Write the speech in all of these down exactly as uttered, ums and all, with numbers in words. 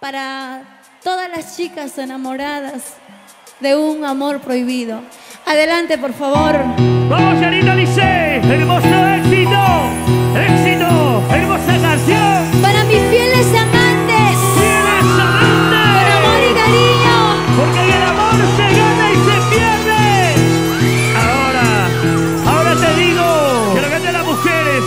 para todas las chicas enamoradas de un amor prohibido. Adelante, por favor. Vamos, Yanita Lice, hermoso éxito, éxito, hermosa canción. Para mis fieles amantes, ¡Fieles amantes! con amor y cariño. Porque el amor se gana y se pierde. Ahora, ahora te digo, que lo canten las mujeres.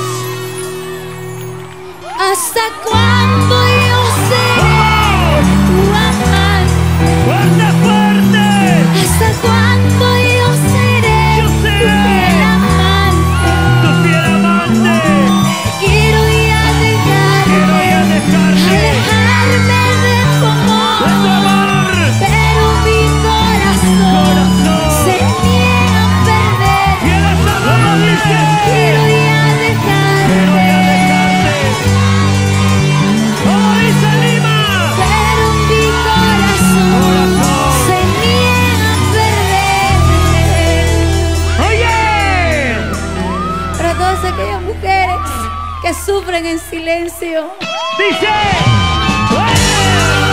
¿Hasta cuándo yo seré tu amante? ¡Fuerte, fuerte! ¿Hasta cuándo yo seré Yo tu seré fiel amante? tu fiel amante. Quiero ya Quiero dejarte, ya dejarte alejarme de tu de tu amor, amor. pero mi corazón Corazón. se niega a perder. ¡Fieles amantes! Quiero ya Quiero ya dejarte, dejarte. ¡Como dice Lima! pero mi corazón Corazón. se niega a perder. ¡Oye! Para todas aquellas mujeres que sufren en silencio, Dice, ¡Oye!